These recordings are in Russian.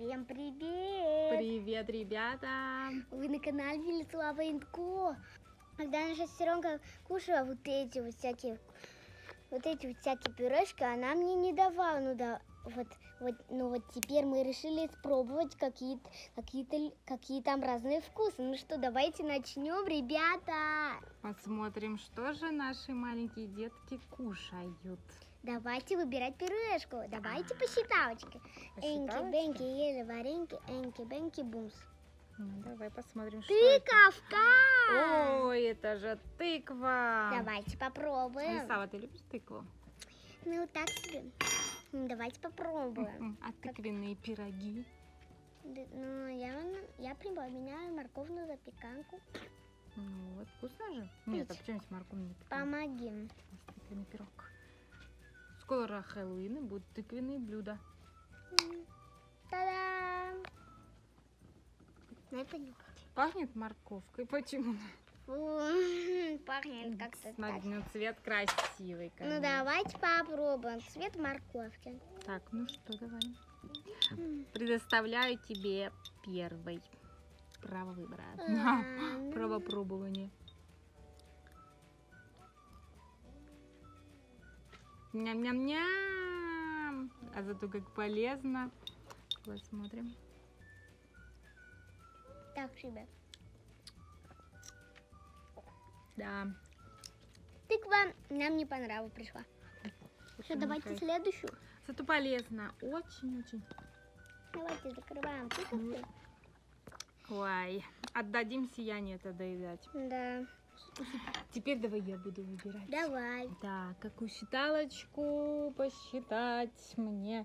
Всем привет! Привет, ребята! Вы на канале Велислава Индко. Когда наша сестренка кушала вот эти всякие пюрешки, она мне не давала. Вот теперь мы решили испробовать какие там разные вкусы. Ну что, давайте начнем, ребята! Посмотрим, что же наши маленькие детки кушают. Давайте выбирать пюрешку. Давайте по считалочке. Энки-бенки, ели вареньки, энки-бенки, бумс. Ну, давай посмотрим, что Тыковка! это. Ой, это же тыква! Давайте попробуем. Алисава, ты любишь тыкву? Ну, так себе. Давайте попробуем. А тыквенные пироги? Ну, я припоминаю морковную запеканку. Ну, вот, вкусно же? Нет, а почему есть морковный пирог? Помоги. Тыквенный пирог. Скоро Хэллоуин и будут тыквенные блюда. Та-дам! Дай понюхать. Пахнет морковкой. Почему? Пахнет как-то так. Ну, цвет красивый, Ну, конечно. давайте попробуем. Цвет морковки. Так, ну что, давай. Предоставляю тебе первый. Право выбора. Право пробования. Ням-ням-ням. А зато как полезно. Посмотрим. Так, ребят. Да. Тыква нам не понравилась, пришла. Что, давайте следующую. Зато полезно. Очень-очень. Давайте закрываем тыковку. Ой, отдадим сияние это доедать. Да. Теперь давай я буду выбирать. Давай. Так, какую считалочку посчитать мне?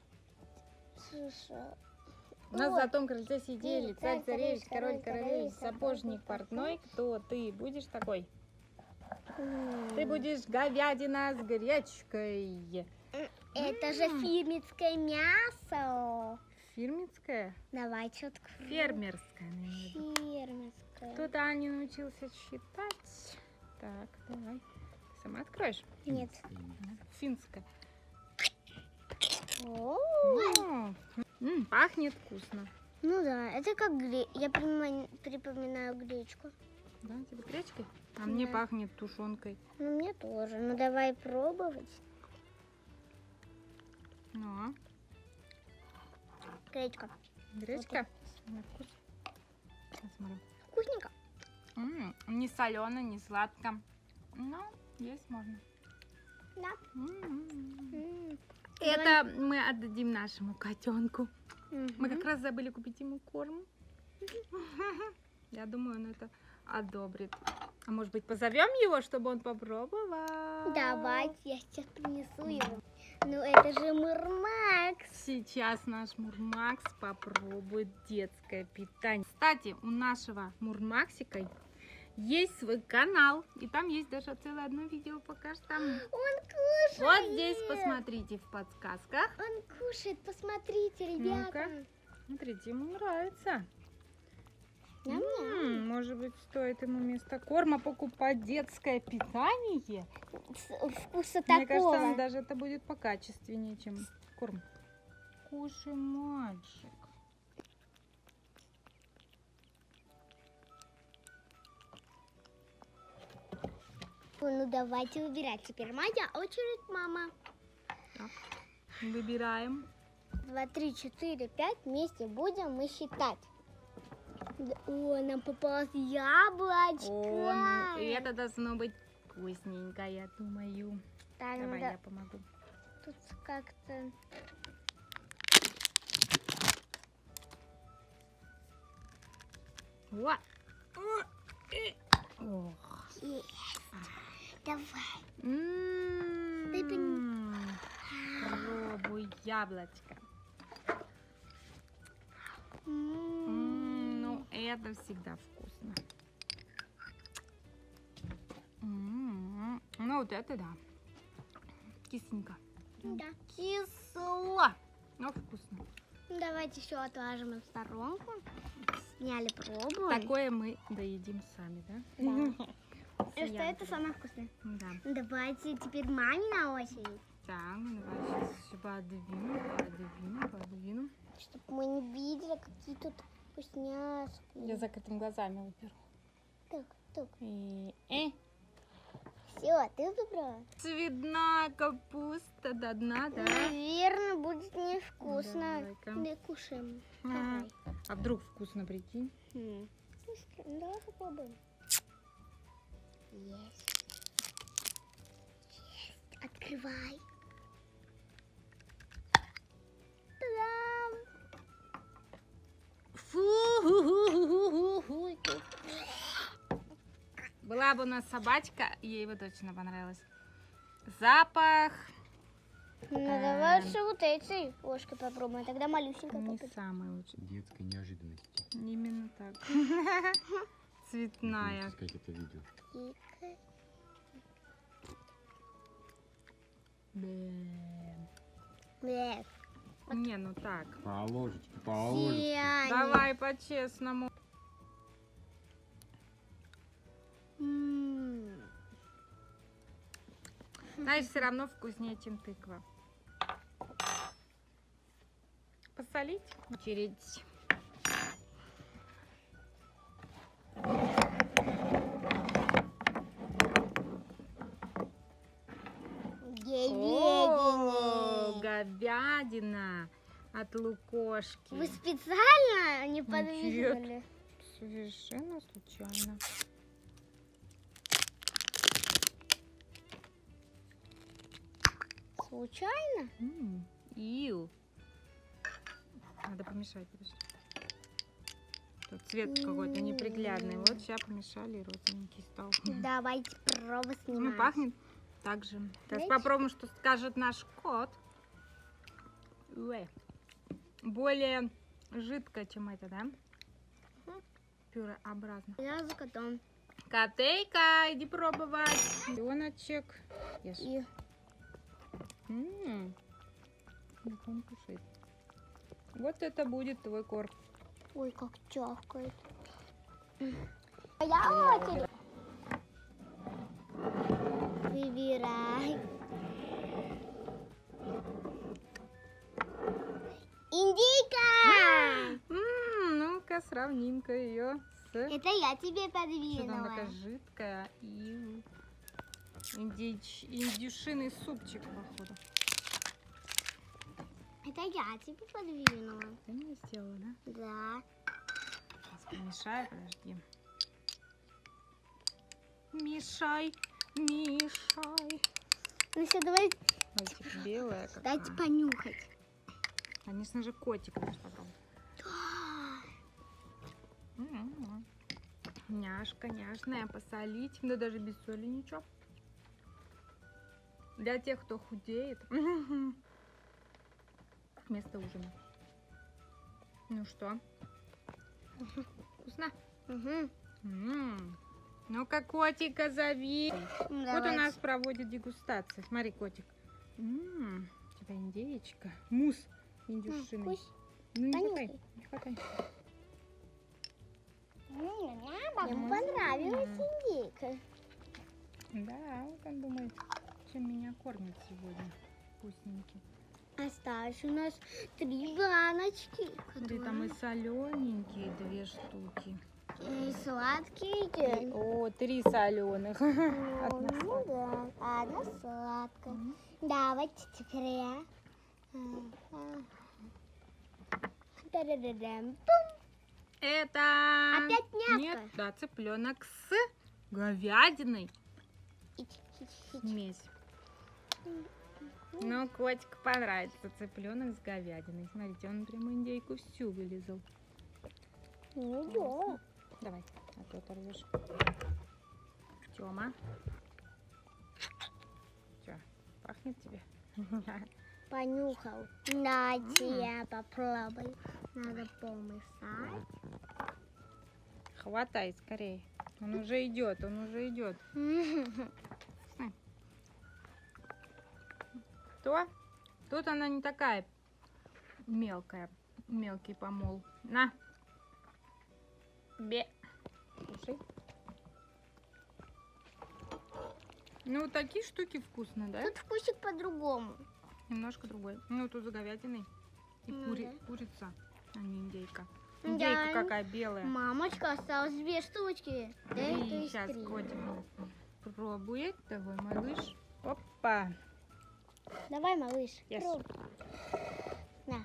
На золотом крыльце сидели царь царевич, король королевич, сапожник портной. Кто ты будешь такой? Ты будешь говядина с гречкой. Это же фирмицкое мясо. Фирмицкое? Давайте откроем. Фермерское, наверное. Фирмицкое. Кто-то не научился считать. Так, давай. Ты сама откроешь? Нет. Финское. О, пахнет вкусно. ну да, это как я припоминаю гречку. Да, тебе гречкой? А мне Да. пахнет тушенкой. Ну, мне тоже. Ну, давай пробовать. Ну, Гречка. гречка? На вкус. Посмотрим. Вкусненько. Не солено, не сладко. Но есть можно. Да. Это мы отдадим нашему котенку. Мы как раз забыли купить ему корм. Я думаю, он это одобрит. А может быть, позовем его, чтобы он попробовал? Давайте, я сейчас принесу его. Ну, это же Мурмакс. Сейчас наш Мурмакс попробует детское питание. Кстати, у нашего Мурмаксика есть свой канал. И там есть даже целое одно видео, пока что там. Он кушает. Вот здесь посмотрите в подсказках. Он кушает, посмотрите, ребята. Ну-ка. Смотрите, ему нравится. Ням-ням. Может быть, стоит ему вместо корма покупать детское питание? Вкуса Мне кажется, такого. даже это будет покачественнее, чем корм. Кушай, мальчик. Ну, давайте выбирать. Теперь моя очередь, мама. Так, выбираем. 2, 3, 4, 5. Вместе будем мы считать. О, нам попалось яблочко. О, ну, и это должно быть вкусненько, я думаю. Так, Давай, надо я помогу. тут как-то... Вот. Ох. Давай. Пробуй яблочко. Ну, это всегда вкусно. Ну, вот это да. Кисленько. Да. Кисло, но вкусно. Давайте все отложим в сторонку. Сняли пробу. Такое мы доедим сами, да? Да. Что это самое вкусное? Да. Давайте теперь маме на очередь. Так, давай сейчас подвину. Чтобы мы не видели, какие тут вкусняшки. Я закрытыми глазами выберу. Так. И... Все, ты выбрала? Цветная капуста до дна, да? Наверное, будет невкусно. Давай-ка. Да, кушаем. Ага. Давай. А вдруг вкусно, прикинь? Давай попробуем. Есть. Открывай. Та-дам! Фу! Была бы у нас собачка, ей бы точно понравилось. Запах Ну, давай лучше вот этой ложкой попробуем. Тогда малюсенькая не попробуем. самый лучший. Детской неожиданности. Именно так. Цветная. Можно сказать, это видео. Блэк. Не, ну так. По ложечке, по ложечке. Сияние. Давай по-честному. Знаешь, все равно вкуснее, чем тыква. Посолить? Очередь. О, говядина от лукошки. Вы специально не подвигали? Совершенно случайно. Случайно? Ил. Надо помешать, подожди. Тут цвет какой-то неприглядный. Вот сейчас помешали, и розовенький стал. Давайте пробу снимать. Ну, пахнет так же. Сейчас Знаете? попробуем, что скажет наш кот. Уэ. Более жидкое, чем это, да? Пюреобразно. Я за котом. Котейка, иди пробовать. Леночек. Ешь. И Он кушает. Вот это будет твой корм. ой, как чавкает. А я очередь. Выбирай. Индейка! Ну-ка, сравним-ка ее с... Это я тебе Что там подвинула. такая жидкая и индюшиный супчик, походу. Это я тебе подвинула. Ты мне сделала, да? Да. Сейчас помешаю, подожди. Мешай, мешай. Ну все, давай, Котик белая какая. дайте понюхать. Конечно же, котик наш попробуй. Няшка, няшная, посолить. Да даже без соли ничего. Для тех, кто худеет. Вместо ужина. Ну что? Вкусно? Ну-ка, котика зови. Вот у нас проводит дегустацию. Смотри, котик. У тебя индеечка. Мусс индюшиный. Ну, не хватай, не хватай. Ему понравилась индейка. Да, вот он думает, чем меня кормят сегодня. Вкусненький. Осталось у нас 3 баночки. Смотри, там и солененькие 2 штуки. И сладкие. О, 3 соленых. Ну да, одна сладкая. Давайте теперь я. Та-да-да-дам. Это... Опять мяско? Нет, да, цыпленок с говядиной. Смесь. Ну, котик понравится цыпленок с говядиной. Смотрите, он прямо индейку всю вылезал. Ну да. Давай, а то оторвешь. Тёма. Чё, пахнет тебе? Понюхал. Дайте я попробую. Надо помешать. Хватай скорее. Он уже идет, он уже идет. Что? Тут она не такая мелкая. Мелкий помол. На. Бе. Кушай. Ну, вот такие штуки вкусные, да? Тут вкусик по-другому. Немножко другой. Ну, тут с говядиной. И Ну да. курица, а не индейка. Да. Индейка какая белая. Мамочка, осталось 2 штучки. Да, то И есть сейчас 3. котик пробует. Давай, малыш. Опа. Давай, малыш, Yes. пробуй. На,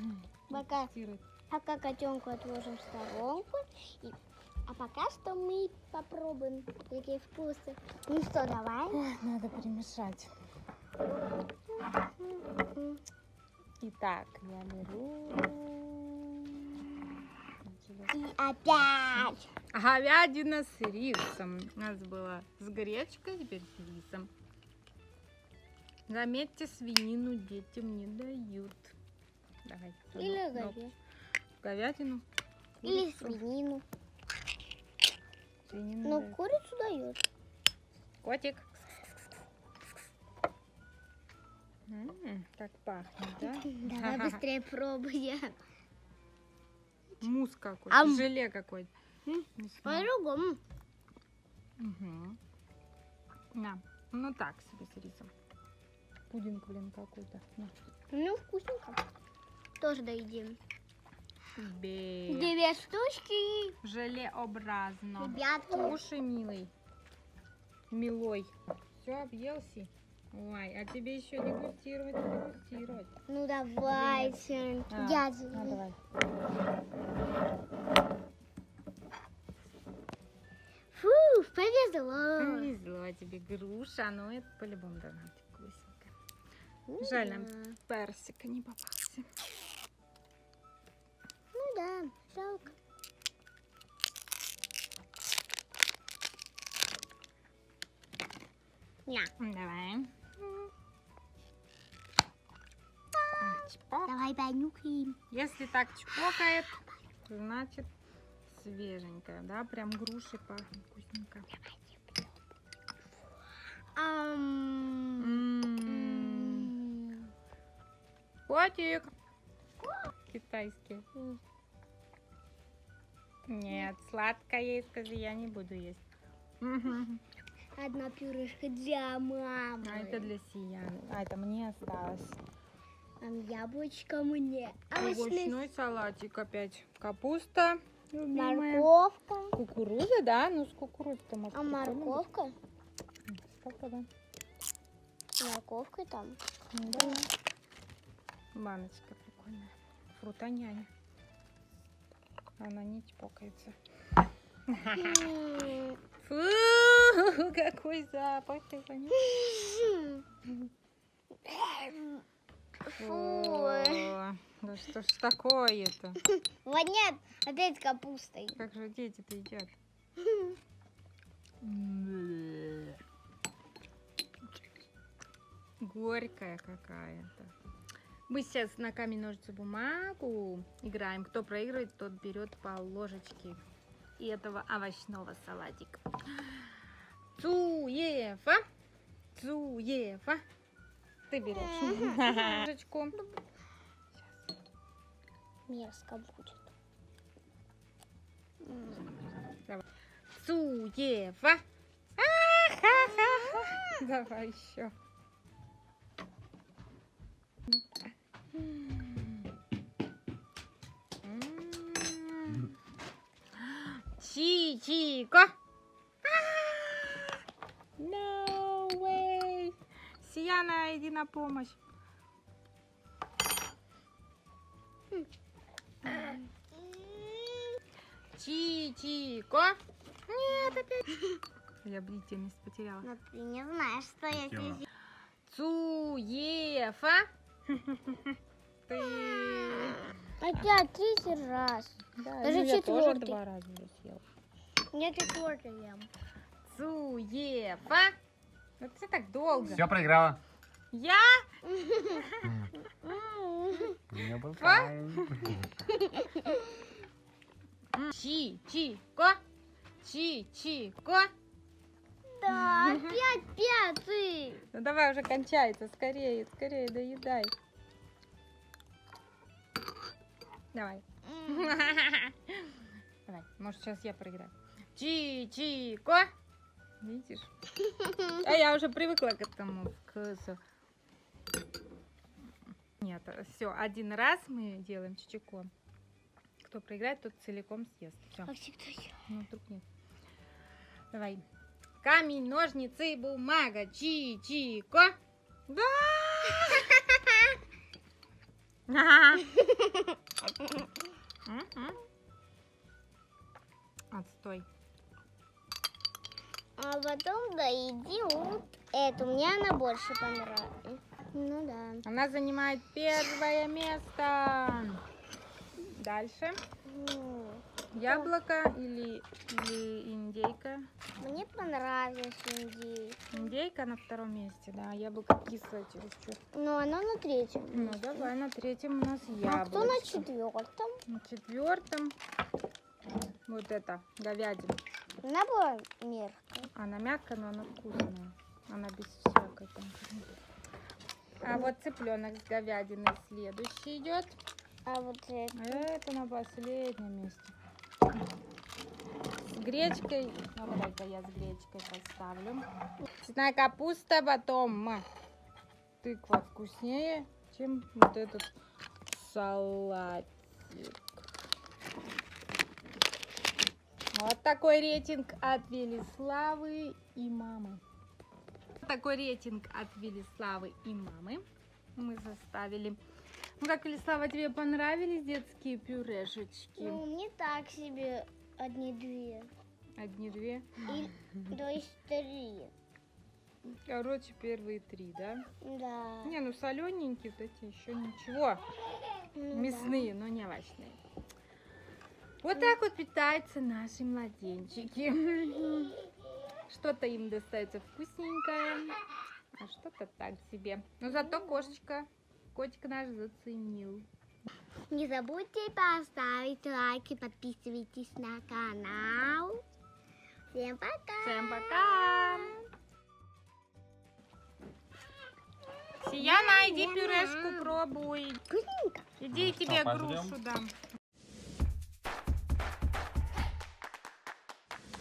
пока котенку отложим в сторонку. А пока что мы попробуем, какие вкусы. Ну что, давай. Ой, надо перемешать. Итак, я беру... И опять. Говядина с рисом. У нас была с гречкой, теперь с рисом. Заметьте, свинину детям не дают. Давай. Или ну, говядину. Говядину. Или курицу. свинину. Свинину Но дают. курицу дают. Котик. Как пахнет, да? Давай быстрее пробуем. Мусс какой-то, Ам. желе какой-то. Не знаю. По-другому. Мгм. На, ну так себе с рисом. Пудинг, блин, какой-то. На. Ну, вкусненько. Тоже доедим. Бе. 2 штучки. Желеобразно. Ребятки. Кушай, милый. Милой. Все, объелся? Ой, а тебе еще дегустировать. Ну давайте. А, Дядя. Ну, давай. Фу, повезло. Повезло тебе, груша. Ну, это по-любому должна быть вкусненько. Жаль, нам персика не попался. Ну да, жалко. На, Давай. Так, чпок. давай понюхаем. Если так чпокает, значит свеженькая, да? Прям грушей пахнет вкусненько. М. Котик. Китайский. Нет, сладкое, скажи, я не буду есть. Мгм. Одна пюрешка для мамы. А это для Сияны. А это мне осталось. Яблочко мне. Овощной салатик опять. Капуста любимая. Морковка. Кукуруза, да? Ну, с кукурузой-то может А прикольно быть. морковка? Сколько, да? Морковка там. Да. Баночка прикольная. Фрутоняня. Она не чпокается. М. Фу, какой запах, ты понюхай. Фу. О, да что ж такое-то? Воняет опять капустой. Как же дети-то едят? Горькая какая-то. Мы сейчас на камень, ножницы, бумагу играем. Кто проигрывает, тот берет по ложечке и этого овощного салатика. Цуефа, Цуефа. Ты берешь ложечку. Мерзко будет. Цуефа. Давай еще. Чичико. No way. Сияна, иди на помощь. Чичико. Нет, опять. Я бдительность потеряла. Но ты не знаешь, что я Тёма. здесь. Цуефа. Ты. Опять 3 раз. Да, Даже я тоже четвёртый. 2 раза уже съел. Я 4 ем. Цуефа. Ну ты так долго. Все проиграла. Я? Не болтай. Чичико. Чичико. Да, опять 5. Ну давай уже кончается. Скорее, скорее доедай. Давай. Давай, может сейчас я проиграю. Чичико. Видишь? А я уже привыкла к этому вкусу. Нет, Нет, все, один раз мы делаем чичико. Кто проиграет, тот целиком съест. Все. Как всегда я. Ну, вдруг нет. Давай. Камень, ножницы, бумага. Чичико. Да! Отстой. А потом доедим эту. Мне она больше понравилась. Ну да. Она занимает первое место. Дальше. Яблоко или индейка? Мне понравилась индейка. Индейка на втором месте, да. Яблоко кислое чересчур. Но она на третьем. Ну, давай на третьем у нас яблоко. А кто на четвертом? На четвертом вот это, говядина. Она была мягкая. Она мягкая, но она вкусная. Она без всякой там. А вот цыпленок с говядиной следующий идет. А вот это. Это на последнем месте. С гречкой. Ну, давай-ка я с гречкой поставлю. Цветная капуста, потом тыква вкуснее, чем вот этот салатик. Вот такой рейтинг от Велиславы и мамы. Вот такой рейтинг от Велиславы и мамы мы составили. Ну как, Велислава, тебе понравились детские пюрешечки? Ну, мне так себе одни-две. Одни-две? То есть 3. Короче, первые 3, да? Да. Не, ну солененькие вот эти еще ничего. Ну, Мясные, но не овощные. Вот так вот питаются наши младенчики. Что-то им достается вкусненькое, а что-то так себе. Но зато котик наш заценил. Не забудьте поставить лайк и подписывайтесь на канал. Всем пока! Всем пока! Сияна, иди пюрешку пробуй. Вкусненько. Иди, Ну, тебе что, пожрем? грушу дам.